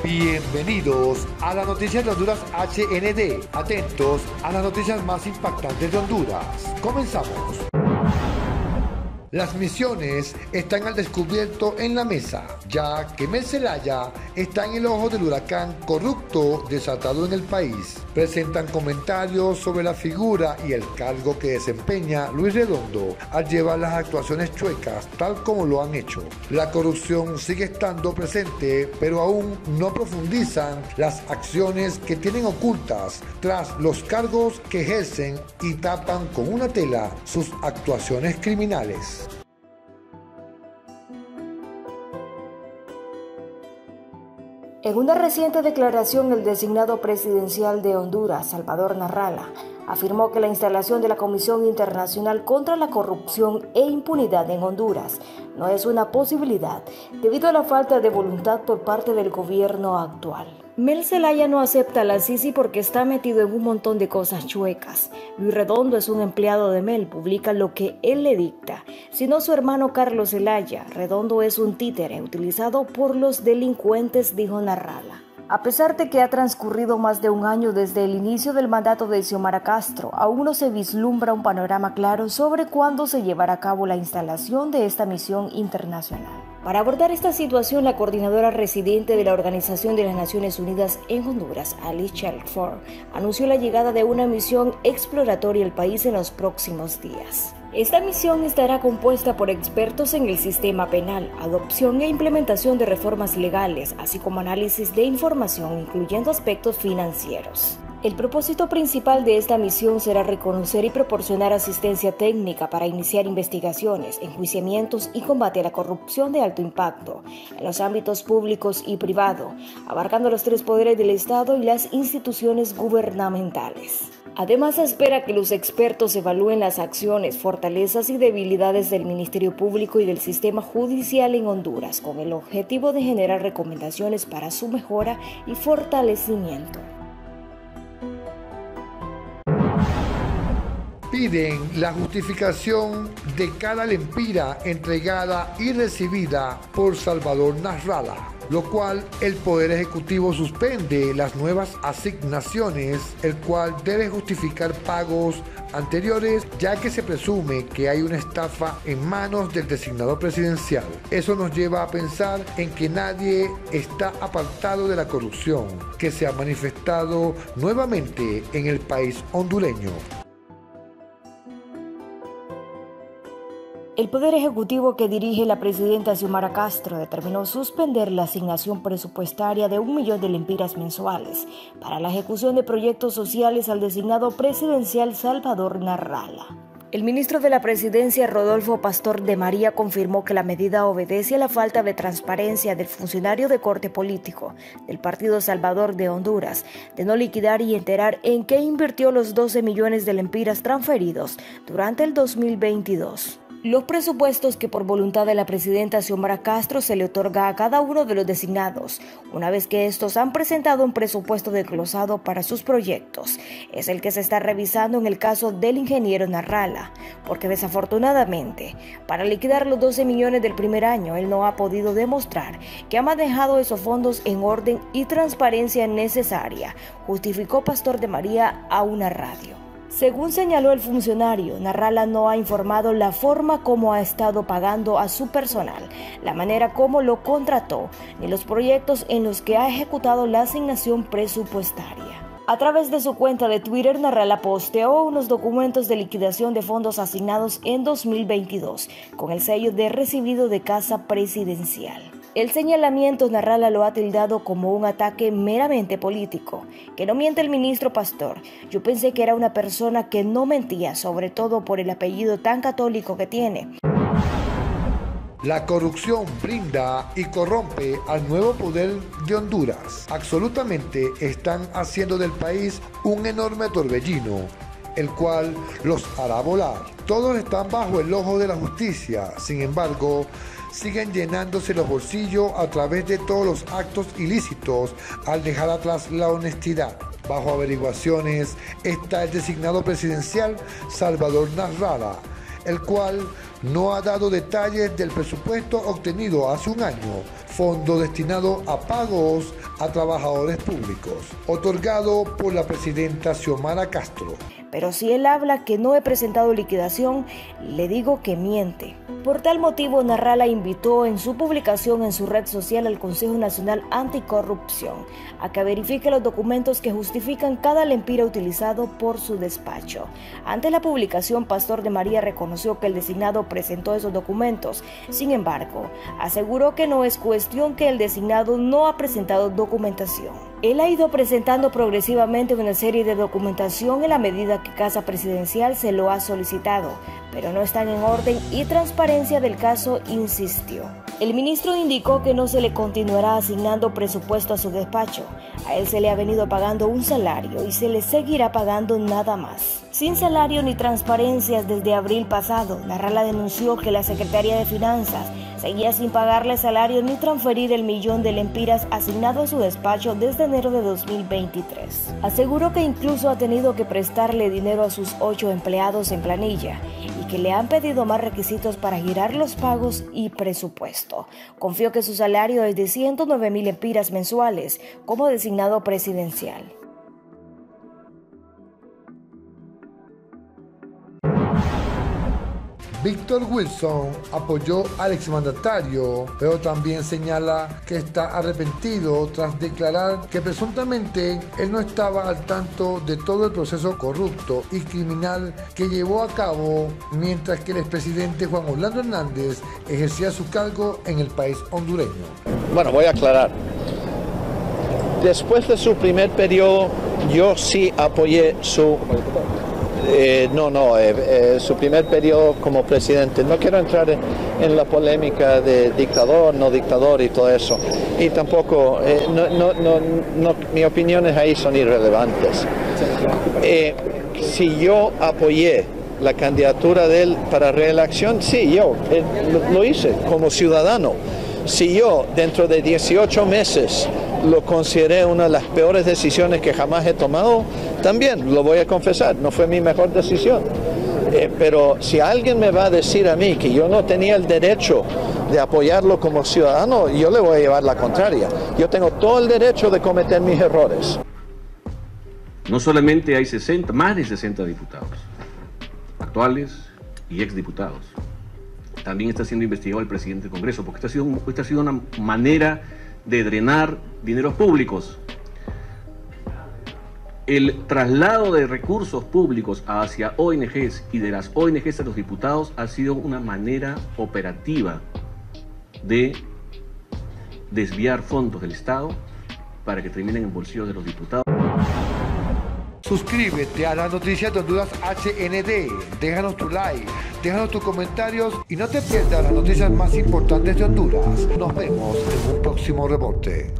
Bienvenidos a las noticias de Honduras HND. Atentos a las noticias más impactantes de Honduras. Comenzamos. Las misiones están al descubierto en la mesa, ya que Mel Zelaya está en el ojo del huracán corrupto desatado en el país. Presentan comentarios sobre la figura y el cargo que desempeña Luis Redondo al llevar las actuaciones chuecas tal como lo han hecho. La corrupción sigue estando presente, pero aún no profundizan las acciones que tienen ocultas tras los cargos que ejercen y tapan con una tela sus actuaciones criminales. En una reciente declaración, el designado presidencial de Honduras, Salvador Narrala, afirmó que la instalación de la Comisión Internacional contra la Corrupción e Impunidad en Honduras no es una posibilidad debido a la falta de voluntad por parte del gobierno actual. Mel Zelaya no acepta la Sisi porque está metido en un montón de cosas chuecas. Luis Redondo es un empleado de Mel, publica lo que él le dicta. Sino su hermano Carlos Zelaya, Redondo es un títere utilizado por los delincuentes, dijo Narrala. A pesar de que ha transcurrido más de un año desde el inicio del mandato de Xiomara Castro, aún no se vislumbra un panorama claro sobre cuándo se llevará a cabo la instalación de esta misión internacional. Para abordar esta situación, la coordinadora residente de la Organización de las Naciones Unidas en Honduras, Alice Chalford, anunció la llegada de una misión exploratoria al país en los próximos días. Esta misión estará compuesta por expertos en el sistema penal, adopción e implementación de reformas legales, así como análisis de información, incluyendo aspectos financieros. El propósito principal de esta misión será reconocer y proporcionar asistencia técnica para iniciar investigaciones, enjuiciamientos y combate a la corrupción de alto impacto en los ámbitos públicos y privado, abarcando los tres poderes del Estado y las instituciones gubernamentales. Además, se espera que los expertos evalúen las acciones, fortalezas y debilidades del Ministerio Público y del sistema judicial en Honduras, con el objetivo de generar recomendaciones para su mejora y fortalecimiento. Piden la justificación de cada lempira entregada y recibida por Salvador Narrala, lo cual el Poder Ejecutivo suspende las nuevas asignaciones, el cual debe justificar pagos anteriores, ya que se presume que hay una estafa en manos del designado presidencial. Eso nos lleva a pensar en que nadie está apartado de la corrupción, que se ha manifestado nuevamente en el país hondureño. El Poder Ejecutivo que dirige la presidenta Xiomara Castro determinó suspender la asignación presupuestaria de 1 millón de lempiras mensuales para la ejecución de proyectos sociales al designado presidencial Salvador Narrala. El ministro de la Presidencia, Rodolfo Pastor de María, confirmó que la medida obedece a la falta de transparencia del funcionario de corte político del Partido Salvador de Honduras de no liquidar y enterar en qué invirtió los 12 millones de lempiras transferidos durante el 2022. Los presupuestos que por voluntad de la presidenta Xiomara Castro se le otorga a cada uno de los designados, una vez que estos han presentado un presupuesto desglosado para sus proyectos, es el que se está revisando en el caso del ingeniero Narrala, porque desafortunadamente, para liquidar los 12 millones del primer año, él no ha podido demostrar que ha manejado esos fondos en orden y transparencia necesaria, justificó Pastor de María a una radio. Según señaló el funcionario, Narrala no ha informado la forma como ha estado pagando a su personal, la manera como lo contrató, ni los proyectos en los que ha ejecutado la asignación presupuestaria. A través de su cuenta de Twitter, Narrala posteó unos documentos de liquidación de fondos asignados en 2022, con el sello de recibido de Casa Presidencial. El señalamiento Narrala lo ha tildado como un ataque meramente político. Que no miente el ministro Pastor. Yo pensé que era una persona que no mentía, sobre todo por el apellido tan católico que tiene. La corrupción brinda y corrompe al nuevo poder de Honduras. Absolutamente están haciendo del país un enorme torbellino, el cual los hará volar. Todos están bajo el ojo de la justicia, sin embargo, siguen llenándose los bolsillos a través de todos los actos ilícitos al dejar atrás la honestidad. Bajo averiguaciones está el designado presidencial Salvador Narrala, el cual no ha dado detalles del presupuesto obtenido hace un año, fondo destinado a pagos a trabajadores públicos, otorgado por la presidenta Xiomara Castro. Pero si él habla que no he presentado liquidación, le digo que miente. Por tal motivo, Narrala invitó en su publicación en su red social al Consejo Nacional Anticorrupción a que verifique los documentos que justifican cada lempira utilizado por su despacho. Ante la publicación, Pastor de María reconoció que el designado presentó esos documentos. Sin embargo, aseguró que no es cuestión que el designado no ha presentado documentación. Él ha ido presentando progresivamente una serie de documentación en la medida que Casa Presidencial se lo ha solicitado, pero no están en orden y transparencia del caso, insistió. El ministro indicó que no se le continuará asignando presupuesto a su despacho. A él se le ha venido pagando un salario y se le seguirá pagando nada más. Sin salario ni transparencias desde abril pasado, Narrala denunció que la Secretaría de Finanzas seguía sin pagarle salario ni transferir el millón de lempiras asignado a su despacho desde enero de 2023. Aseguró que incluso ha tenido que prestarle dinero a sus 8 empleados en planilla y que le han pedido más requisitos para girar los pagos y presupuesto. Confió que su salario es de 109,000 lempiras mensuales como designado presidencial. Víctor Wilson apoyó al exmandatario, pero también señala que está arrepentido tras declarar que presuntamente él no estaba al tanto de todo el proceso corrupto y criminal que llevó a cabo mientras que el expresidente Juan Orlando Hernández ejercía su cargo en el país hondureño. Bueno, voy a aclarar. Después de su primer periodo, yo sí apoyé su primer periodo como presidente. No quiero entrar en la polémica de dictador, no dictador y todo eso. Y tampoco, mis opiniones ahí son irrelevantes. Si yo apoyé la candidatura de él para reelección, sí, yo lo hice como ciudadano. Si yo dentro de 18 meses lo consideré una de las peores decisiones que jamás he tomado, también lo voy a confesar, no fue mi mejor decisión. Pero si alguien me va a decir a mí que yo no tenía el derecho de apoyarlo como ciudadano, yo le voy a llevar la contraria. Yo tengo todo el derecho de cometer mis errores. No solamente hay más de 60 diputados, actuales y exdiputados. También está siendo investigado el presidente del Congreso, porque esta ha sido una manera de drenar dineros públicos. El traslado de recursos públicos hacia ONGs y de las ONGs a los diputados ha sido una manera operativa de desviar fondos del Estado para que terminen en bolsillos de los diputados. Suscríbete a las noticias de Honduras HND, déjanos tu like, déjanos tus comentarios y no te pierdas las noticias más importantes de Honduras. Nos vemos en un próximo reporte.